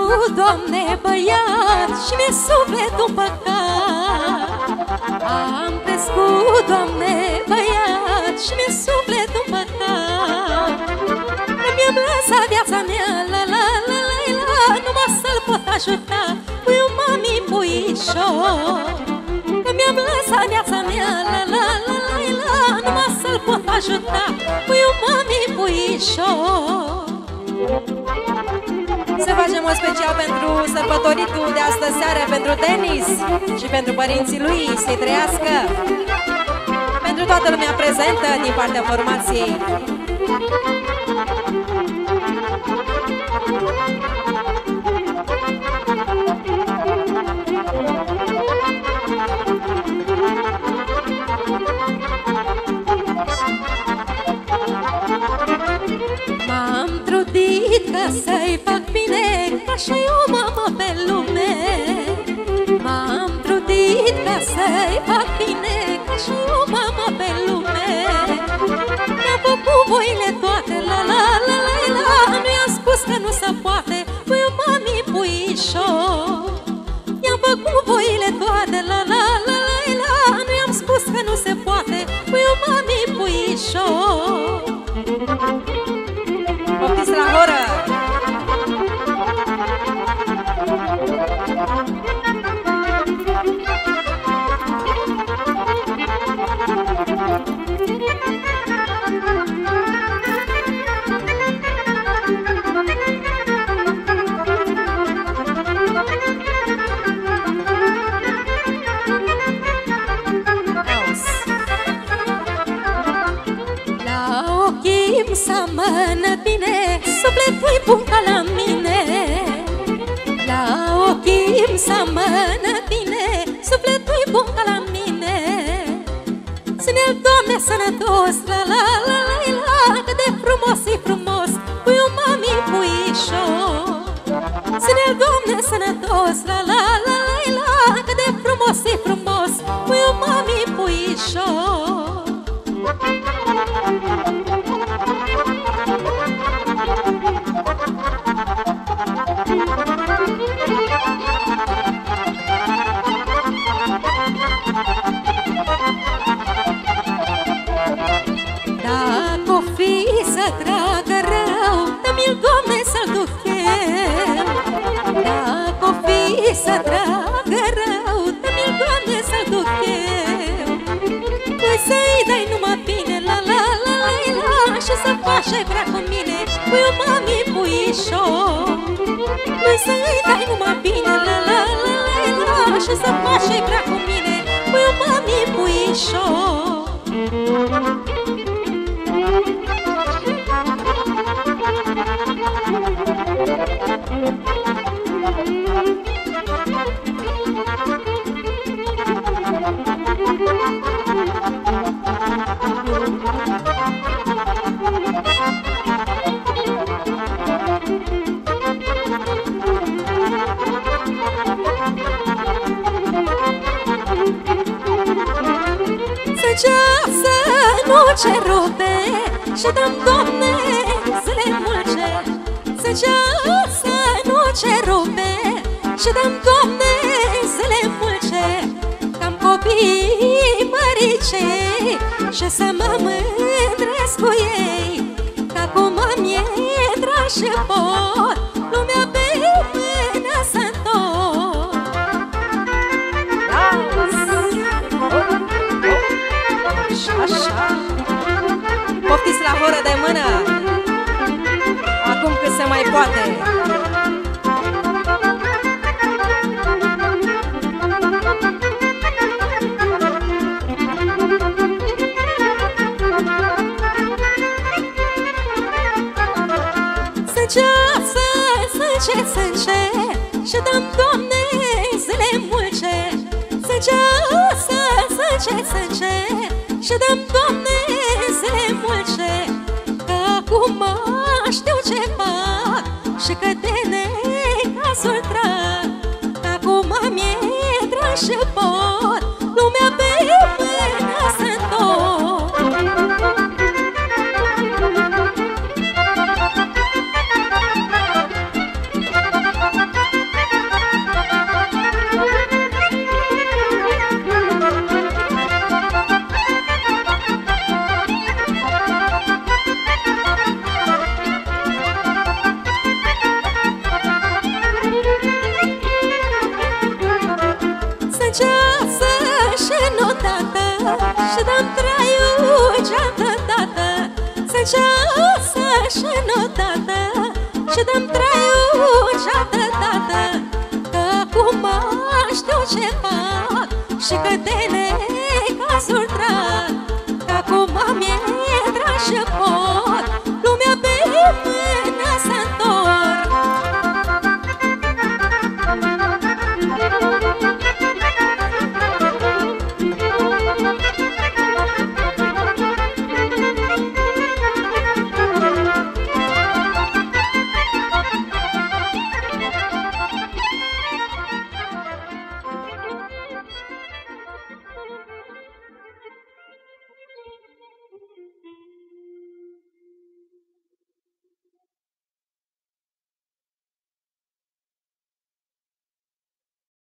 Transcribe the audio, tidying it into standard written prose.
crescut, Doamne, băiat și mi-e sufletul împăcat. Am crescut, Doamne, băiat și mi-e sufletul împăcat. Mi-am lăsat viața mea, la la la la la, numai să-l pot ajuta, puiu mami, puișor. Mi-am lăsat viața mea, la la la la la, numai să-l pot ajuta, puiu mami, puișor. Să facem o special pentru sărbătoritul de astă seară, pentru Denis și pentru părinții lui, să-i trăiască. Pentru toată lumea prezentă din partea formației. M-am trudit ca să-i fac bine, ca și o mamă pe lume. M-am trudit ca să-i fac bine, ca și o mamă pe lume. Mi-am făcut voile toate, la la la la la, nu i-am spus că nu se poate, puiu mami, puișor. Mi-am făcut voile toate, la la la la la, nu i-am spus că nu se poate, puiu mami, puișor. Poftiți la horă! La ochii-mi seamănă bine, sufletul-i bun ca la mine. La ochii-mi seamănă bine, sufletul-i bun ca la mine. Ține-l, Doamne, sănătos, la la la la la, cât de frumos e frumos, puiu mami, puișor. Ține-l, Doamne, sănătos, la la la la la, cât de frumos e frumos, puiu mami, puișor. Dacă o fi să tragă rău, dă-mi-l, Doamne, să-l duc eu. Dacă o fi să tragă rău, dă-mi-l, Doamne, să-l duc eu. Păi să-i dai numai bine, la la la la la, și să faci ce vrea cu mine, puiu mami, puișor. Păi să-i dai numai bine, la la la la la, și să faci ce vrea cu mine, puiu mami, puișor. Să nu ce rupe și dăm, Doamne, zile mulce. Să nu ce rupe și dăm, Doamne, zile mulce. Că-am copii măricei și să mă mândresc cu ei. Că acum mi-e drag și pot lumea pe mână să-ntorc. Așa. Poftiți la horă de mână, acum cât se mai poate. Sânge, și dăm, Doamne, zile mulce. Sânge, și dăm, Doamne, zile mulce. Că acum știu ce fac și că de necazul trag. Că acum mi-e drag și pot lumea pe mână să-ntorc. săgeasă și notată și dăm traiul ceată, tată, că acum știu ce fac și că de necazuri trag.